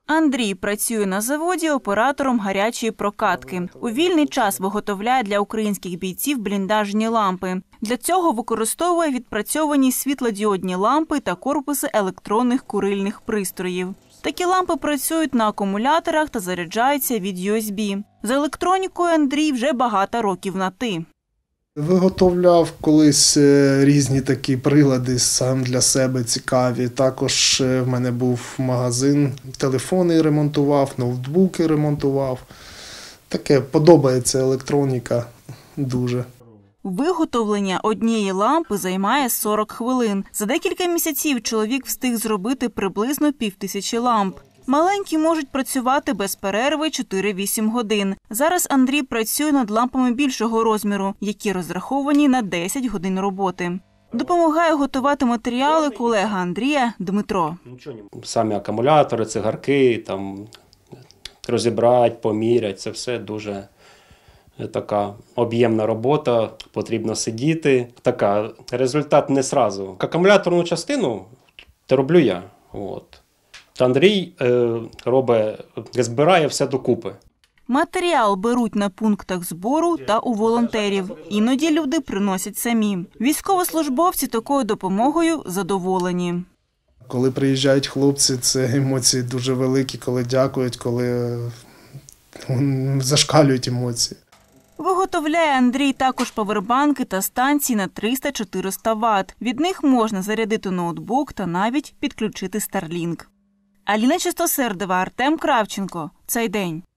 Андрій працює на заводі оператором гарячої прокатки. У вільний час виготовляє для українських бійців бліндажні лампи. Для цього використовує відпрацьовані світлодіодні лампи та корпуси електронних курильних пристроїв. Такі лампи працюють на акумуляторах та заряджаються від USB. З електронікою Андрій вже багато років на «ти». Виготовляв колись різні такі прилади сам для себе цікаві. Також в мене був магазин, телефони ремонтував, ноутбуки ремонтував. Таке подобається електроніка дуже. Виготовлення однієї лампи займає 40 хвилин. За декілька місяців чоловік встиг зробити приблизно 5000 ламп. Маленькі можуть працювати без перерви 4-8 годин. Зараз Андрій працює над лампами більшого розміру, які розраховані на 10 годин роботи. Допомагає готувати матеріали колега Андрія Дмитро. Самі акумулятори, цигарки, там, розібрати, поміряти – це все дуже така об'ємна робота, потрібно сидіти. Результат не одразу. Акумуляторну частину роблю я. Андрій збирає все докупи. Матеріал беруть на пунктах збору та у волонтерів. Іноді люди приносять самі. Військовослужбовці такою допомогою задоволені. Коли приїжджають хлопці, це емоції дуже великі, коли дякують, коли зашкалюють емоції. Виготовляє Андрій також павербанки та станції на 300-400 Вт. Від них можна зарядити ноутбук та навіть підключити Starlink. Аліна Чистосердова, Артем Кравченко. Цей день.